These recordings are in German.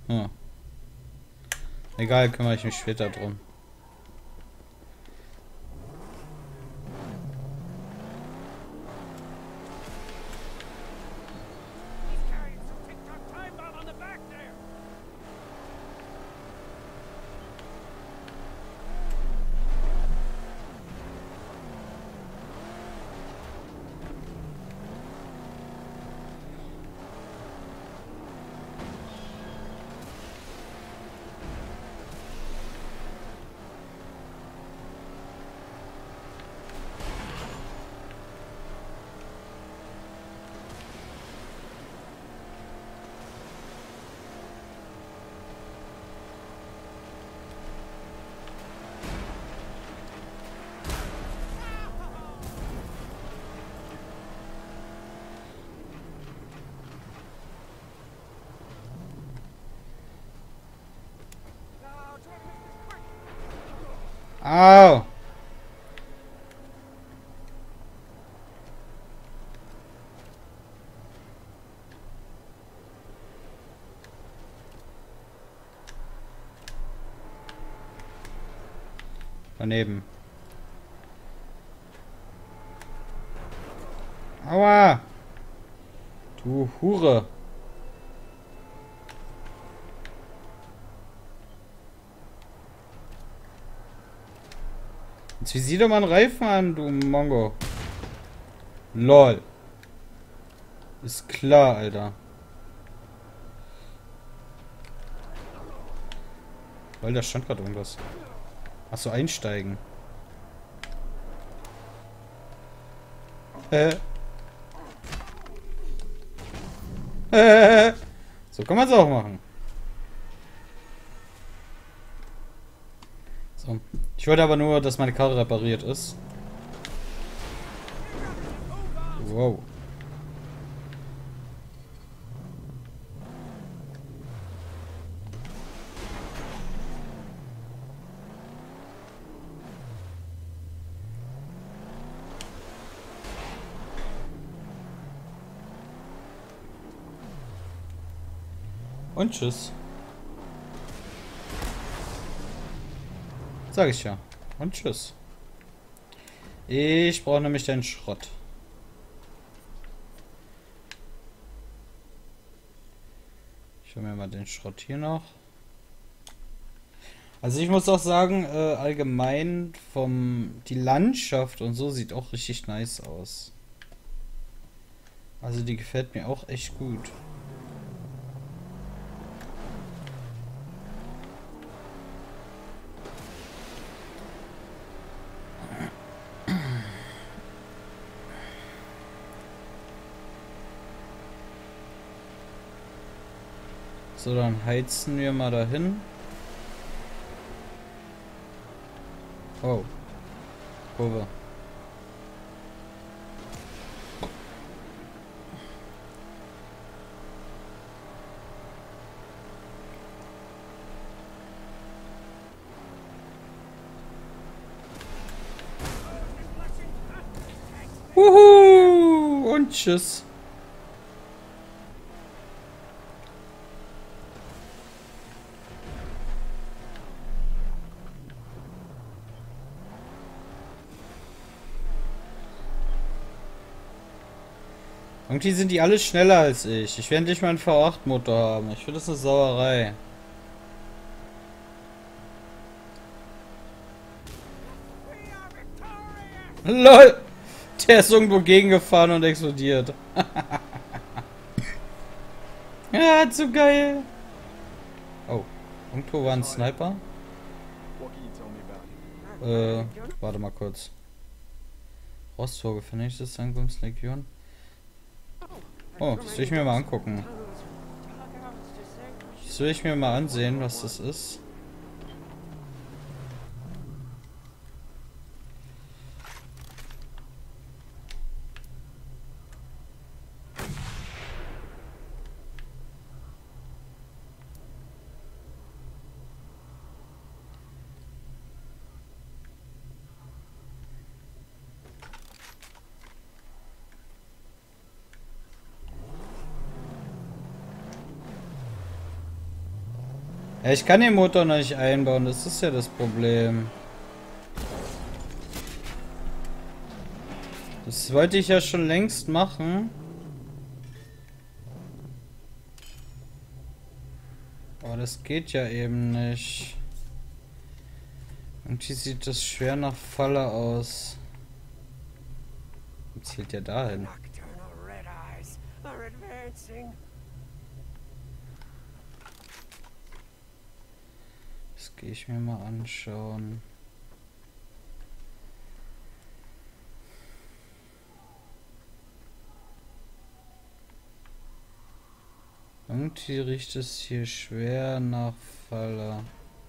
Hm. Egal, kümmere ich mich später drum. Au! Daneben. Aua! Du Hure! Jetzt visier doch mal einen Reifen an, du Mongo. LOL. Ist klar, Alter. Weil da stand gerade irgendwas. Achso, einsteigen. So kann man es auch machen. So. Ich wollte aber nur, dass meine Karre repariert ist. Wow. Und tschüss. Sag ich ja. Und tschüss. Ich brauche nämlich den Schrott. Ich hole mir mal den Schrott hier noch. Also ich muss auch sagen, allgemein die Landschaft und so sieht auch richtig nice aus. Also die gefällt mir auch echt gut. So, dann heizen wir mal dahin. Oh. Kurve. Wuhu! Und tschüss. Irgendwie sind die alle schneller als ich. Ich will endlich mal einen V8-Motor haben. Ich finde das eine Sauerei. LOL! Der ist irgendwo gegengefahren und explodiert. Ja, zu geil. Oh, irgendwo war ein Sniper. Warte mal kurz. Rostvorge, vernichtet Ankunftslegion. Oh, das will ich mir mal angucken. Das will ich mir mal ansehen, was das ist. Ja, ich kann den Motor noch nicht einbauen, das ist ja das Problem. Das wollte ich ja schon längst machen. Aber das geht ja eben nicht. Irgendwie sieht das schwer nach Falle aus. Wo zählt der da hin? Das gehe ich mir mal anschauen. Irgendwie riecht es hier schwer nach Falle.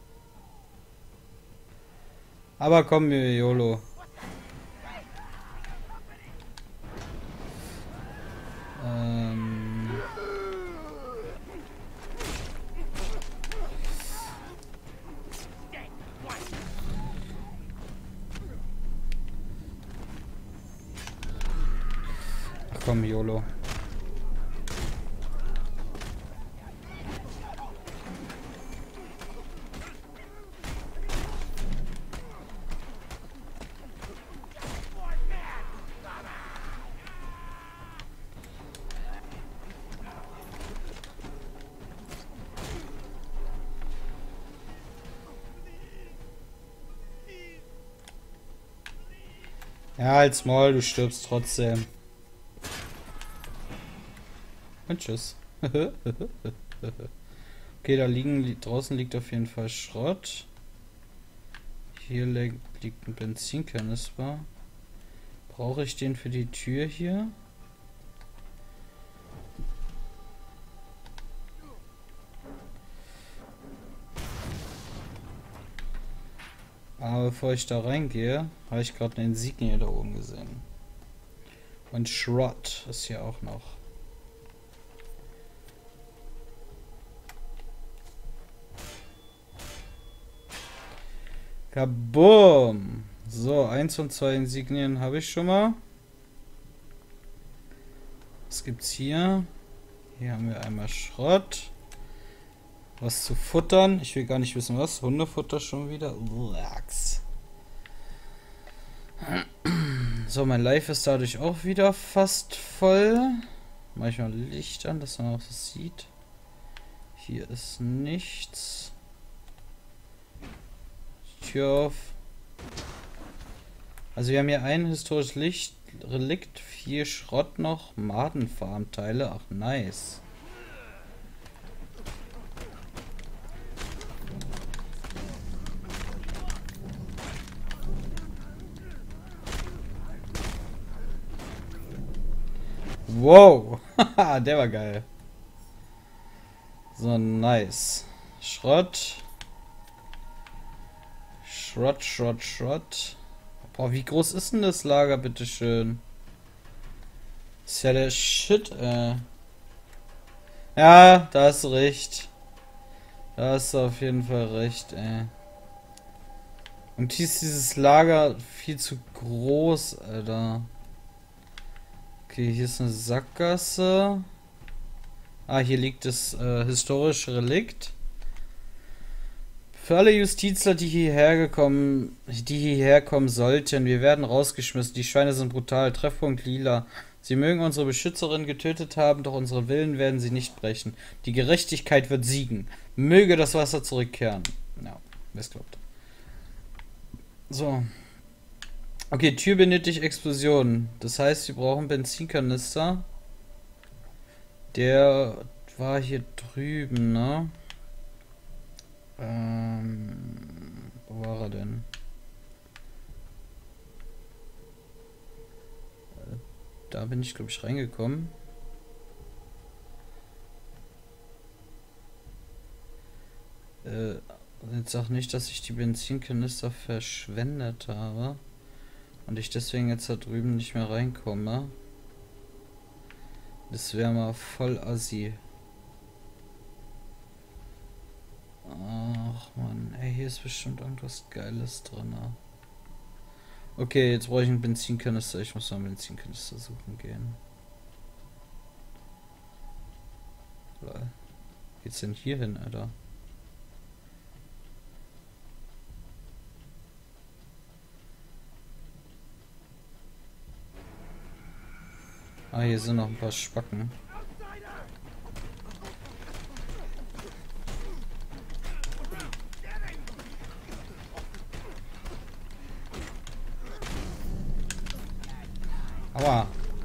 Aber komm, wir YOLO. Komm, YOLO. Ja, als Maul, du stirbst trotzdem. Und tschüss. Okay, da draußen liegt auf jeden Fall Schrott. Hier liegt ein Benzinkanister. Brauche ich den für die Tür hier? Aber bevor ich da reingehe, habe ich gerade eine Insignie da oben gesehen. Und Schrott ist hier auch noch. Kaboom! So, 1 und 2 Insignien habe ich schon mal. Was gibt's hier? Hier haben wir einmal Schrott. Was zu futtern. Ich will gar nicht wissen, was. Hundefutter schon wieder. Uaks. So, mein Life ist dadurch auch wieder fast voll. Mach ich mal Licht an, dass man auch das sieht. Hier ist nichts. Tür auf. Also wir haben hier ein historisches Relikt, 4 Schrott noch, Madenfarmteile. Ach, nice. Wow, der war geil. So, nice. Schrott. Schrott. Boah, wie groß ist denn das Lager, bitteschön? Ist ja der Shit, Ja, da hast du recht. Da hast du auf jeden Fall recht, ey. Und hier ist dieses Lager viel zu groß, Alter. Okay, hier ist eine Sackgasse. Ah, hier liegt das historische Relikt. Für alle Justizler, die hierher kommen sollten, wir werden rausgeschmissen. Die Schweine sind brutal. Treffpunkt Lila. Sie mögen unsere Beschützerin getötet haben, doch unsere Willen werden sie nicht brechen. Die Gerechtigkeit wird siegen. Möge das Wasser zurückkehren. Ja, wer es glaubt. So. Okay, Tür benötigt Explosion. Das heißt, wir brauchen Benzinkanister. Der war hier drüben, ne? Wo war er denn? Da bin ich, glaube ich, reingekommen. Jetzt sag nicht, dass ich die Benzinkanister verschwendet habe. Und ich deswegen jetzt da drüben nicht mehr reinkomme. Das wäre mal voll assi. Ach man, ey, hier ist bestimmt irgendwas Geiles drin. Okay, jetzt brauche ich einen Benzinkanister. Ich muss mal einen Benzinkanister suchen gehen. Geht's denn hier hin, Alter? Ah, hier sind noch ein paar Spacken. Aua.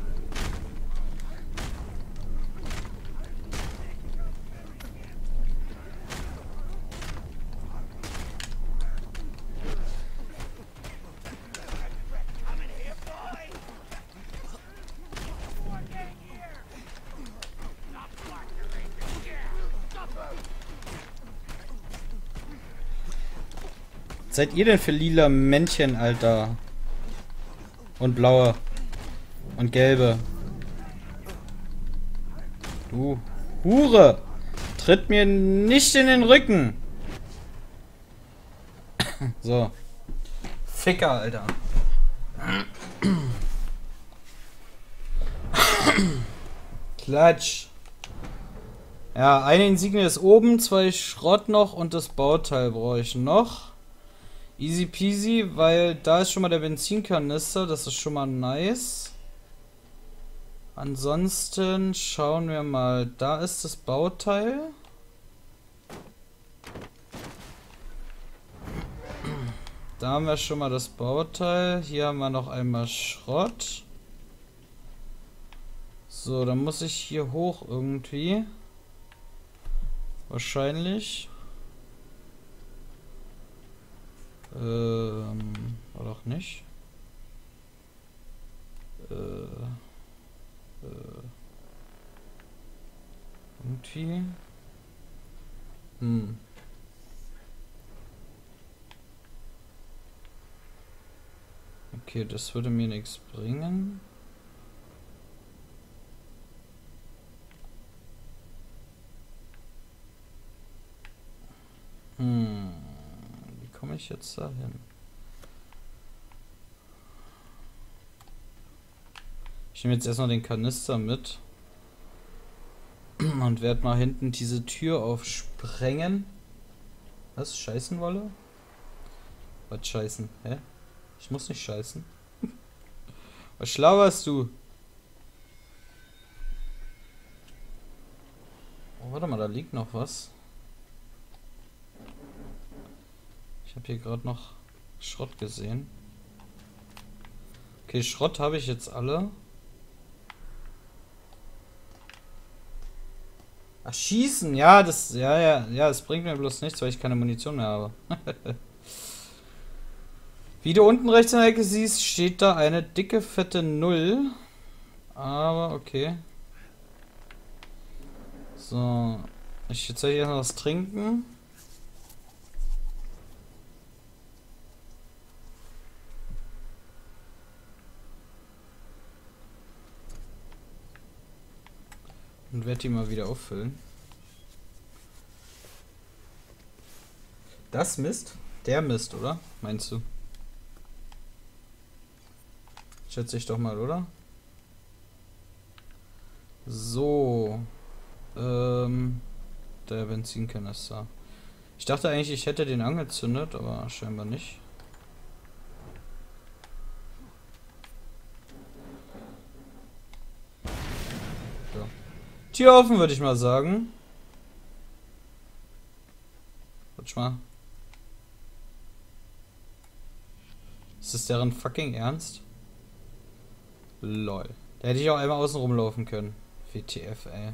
Seid ihr denn für lila Männchen, Alter? Und blaue. Und gelbe. Du Hure! Tritt mir nicht in den Rücken! So. Ficker, Alter. Klatsch. Ja, eine Insignie ist oben, 2 Schrott noch und das Bauteil brauche ich noch. Easy peasy, weil da ist schon mal der Benzinkanister, das ist schon mal nice. Ansonsten schauen wir mal, da ist das Bauteil. Da haben wir schon mal das Bauteil, hier haben wir noch einmal Schrott. So, dann muss ich hier hoch irgendwie. Wahrscheinlich. Oder auch nicht. Irgendwie. Okay, das würde mir nichts bringen. Wie komme ich jetzt da hin? Ich nehme jetzt erstmal den Kanister mit. Und werde mal hinten diese Tür aufsprengen. Was? Scheißen wolle? Was scheißen? Hä? Ich muss nicht scheißen. Was schlauerst du? Oh, warte mal, da liegt noch was. Ich habe hier gerade noch Schrott gesehen. Okay, Schrott habe ich jetzt alle. Ach, schießen, ja, das, ja, das bringt mir bloß nichts, weil ich keine Munition mehr habe. Wie du unten rechts in der Ecke siehst, steht da eine dicke, fette 0. Aber, okay. So, jetzt soll ich erst noch was trinken. Und werde die mal wieder auffüllen. Das Mist? Der Mist, oder? Meinst du? Schätze ich doch mal, oder? So. Der Benzinkanister. Ich dachte eigentlich, ich hätte den angezündet, aber scheinbar nicht. So. Tür offen, würde ich mal sagen. Warte mal. Ist das deren fucking Ernst? Lol. Da hätte ich auch einmal außen rumlaufen können. WTF, ey.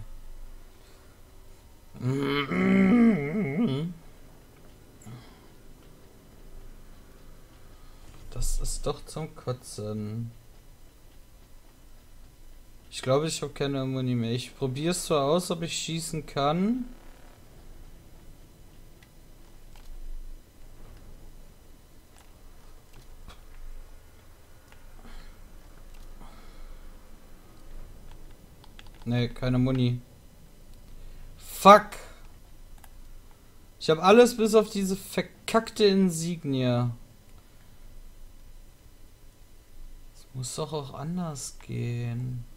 Das ist doch zum Kotzen. Ich glaube, ich habe keine Muni mehr. Ich probiere es zwar aus, ob ich schießen kann. Ne, keine Muni. Fuck! Ich habe alles bis auf diese verkackte Insignie. Das muss doch auch anders gehen.